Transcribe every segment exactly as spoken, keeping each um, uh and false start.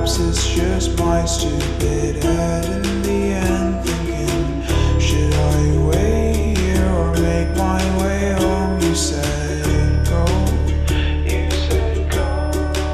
perhaps it's just my stupid head in the end thinking, should I wait here or make my way home? You said go, you said go,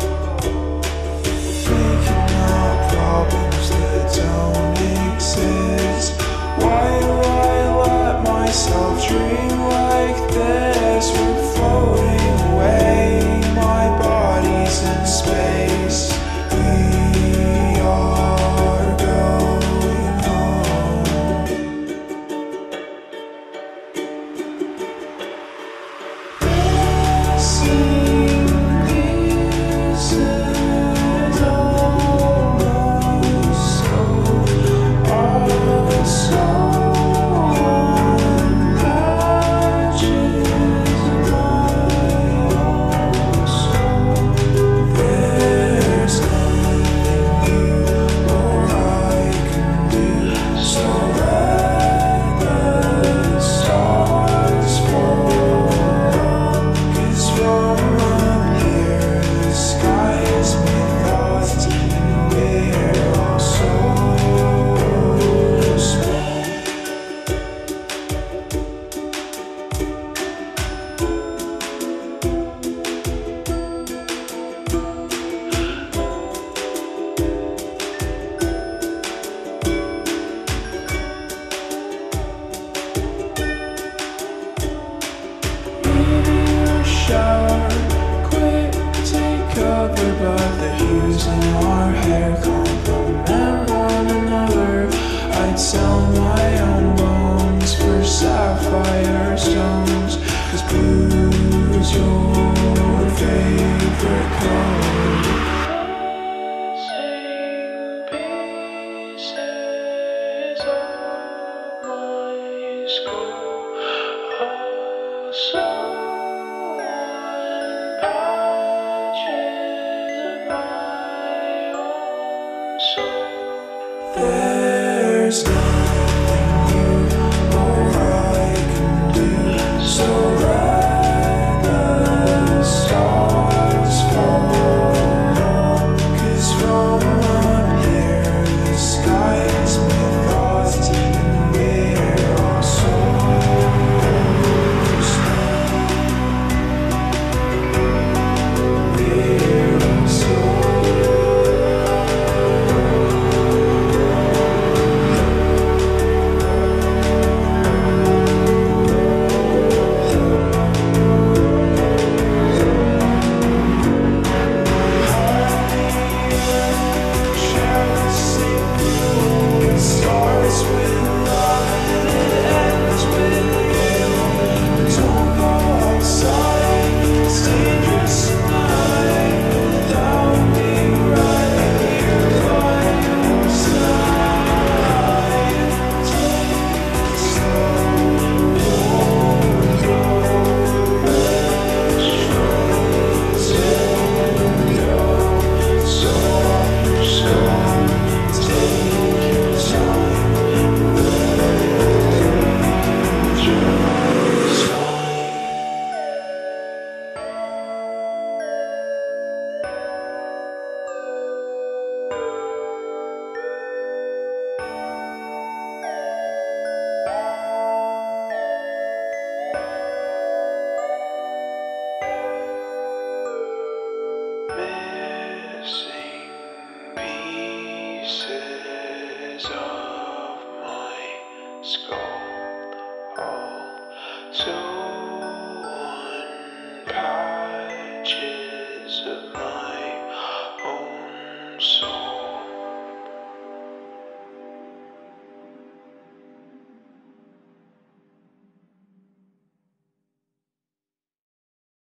making up problems that don't exist. Why do I let myself dream like this? We're floating away, my body's in space. We are going home. Missing pieces almost so, are so. Shower, quick, take cover, but the hues in our hair complement one another. I'd sell my own bones for sapphire stones, 'cause blue's your favorite color. Pieces of my skull are so. There's no